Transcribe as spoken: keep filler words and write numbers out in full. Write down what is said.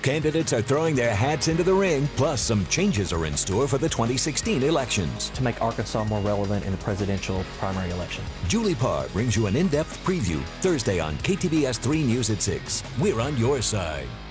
Candidates are throwing their hats into the ring, plus some changes are in store for the twenty sixteen elections. To make Arkansas more relevant in the presidential primary election. Julie Parr brings you an in-depth preview Thursday on K T B S three News at six. We're on your side.